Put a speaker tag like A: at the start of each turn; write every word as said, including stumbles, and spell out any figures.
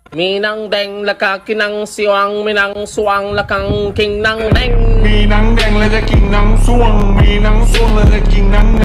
A: มีนังแดงและกากินังสว่างมีนังสว่างและกังกินนังแดง
B: มีหนังแดงแล้วจะกินหนังส่วงมีหนังส่วงแล้วจะกินหนัง